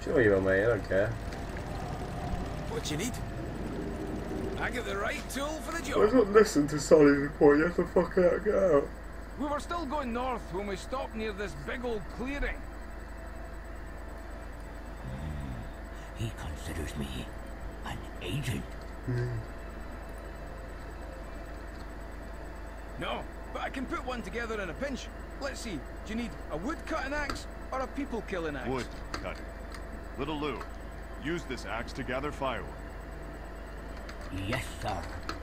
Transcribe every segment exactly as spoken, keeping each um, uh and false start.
Sure you will, mate. I don't care. What you need? I got the right tool for the Let's job. not listen to Solly before you have to fucking out, get out. We were still going north when we stopped near this big old clearing. Mm, he considers me an agent. Mm. No, but I can put one together in a pinch. Let's see, do you need a wood cutting axe or a people killing axe? Wood cutting. Little Lou, use this axe to gather firewood. Yes, sir.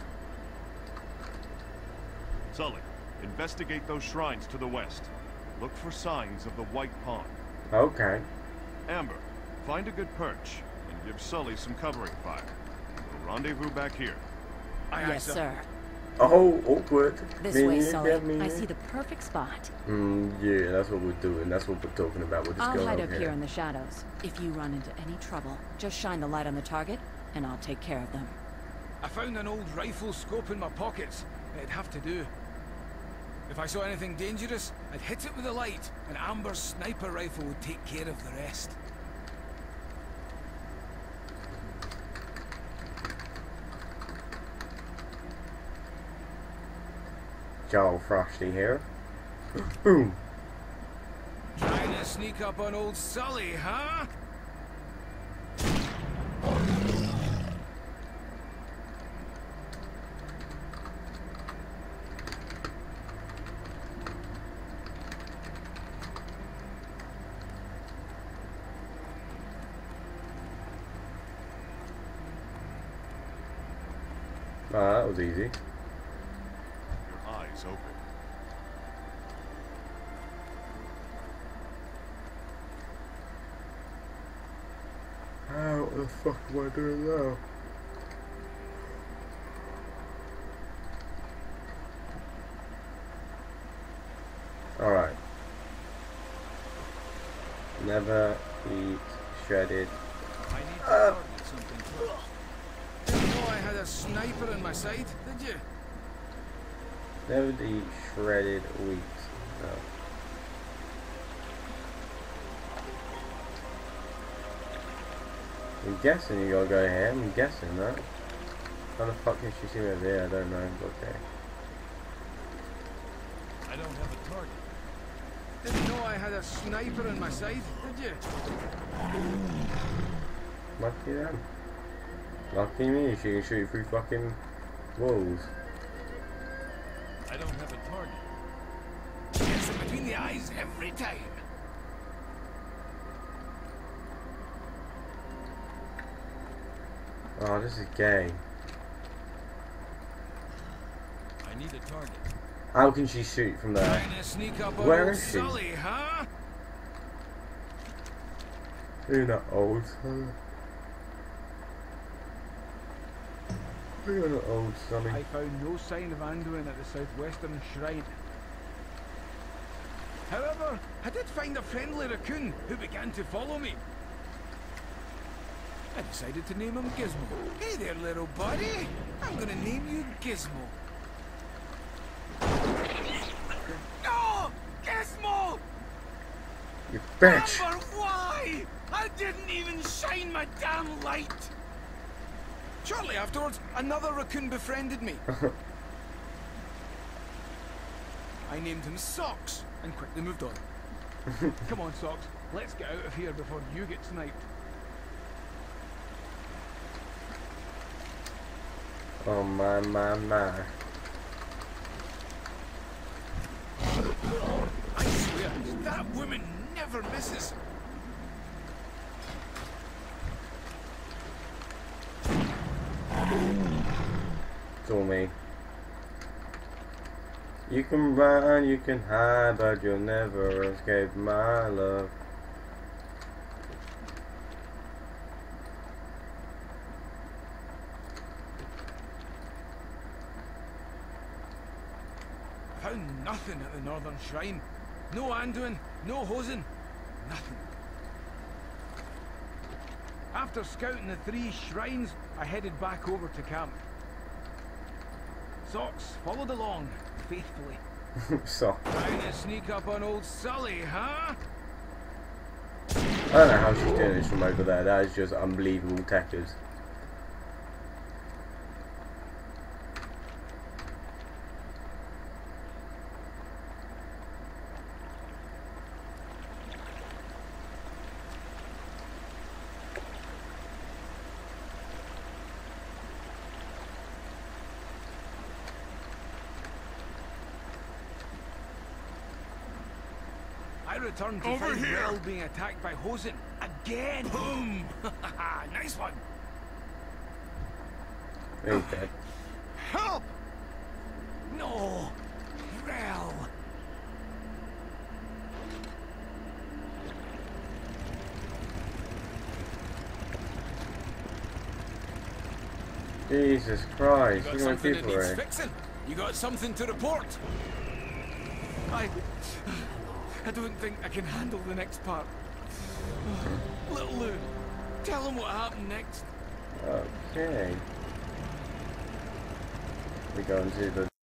Sully, investigate those shrines to the west. Look for signs of the White Pond. Okay. Amber, find a good perch and give Sully some covering fire. We'll rendezvous back here. Aye, aye, Yes, sir. Oh, awkward. This Me, way, yeah, Sully. me, I yeah. see the perfect spot. Mm, yeah, that's what we're doing. That's what we're talking about. We're just I'll going hide over up here in the shadows. If you run into any trouble, just shine the light on the target, and I'll take care of them. I found an old rifle scope in my pockets. It'd have to do. If I saw anything dangerous, I'd hit it with a light, and Amber's sniper rifle would take care of the rest. Joel Frosty here. Boom. Trying to sneak up on old Sully, huh? Ah, that was easy. Your eyes open. How the fuck am I doing now? Alright. Never eat shredded. I need to Uh. target something first. Didn't know I had a sniper in my sight, did you? Never eat shredded wheat. No. I'm guessing you gotta go here. I'm guessing that. How the fuck did she see me over there? I don't know. Okay. I don't have a target. Didn't know I had a sniper in my sight, did you? Lucky them. Lucky me. She can shoot through fucking walls. I don't have a target. Gets it between the eyes every time. Oh, this is gay. I need a target. How can she shoot from there? Trying to sneak up on Where old is she? Sully, huh? You're not old, son. You're not old, sonny. I found no sign of Anduin at the southwestern shrine. However, I did find a friendly raccoon who began to follow me. I decided to name him Gizmo. Hey there, little buddy. I'm gonna name you Gizmo. No! Gizmo! You bitch! Amber, why? I didn't even shine my damn light! Shortly afterwards, another raccoon befriended me. I named him Socks and quickly moved on. Come on, Socks, let's get out of here before you get sniped. Oh my, my, my. I swear, that woman never misses. It's all me. You can run, you can hide, but you'll never escape my love. Found nothing at the northern shrine. No Anduin, no Hosen, nothing. After scouting the three shrines, I headed back over to camp. Socks followed along, faithfully. So. Trying to sneak up on old Sully, huh? I don't know how she's doing this from over there. That is just unbelievable techers. I returned to Over find here. Rel being attacked by Hosen again. Boom! Nice one. He's dead. Help! No, Rel. Jesus Christ, You got look at my something that people needs here. fixing? You got something to report? I... I don't think I can handle the next part. Little Lou, tell him what happened next. Okay. We go into the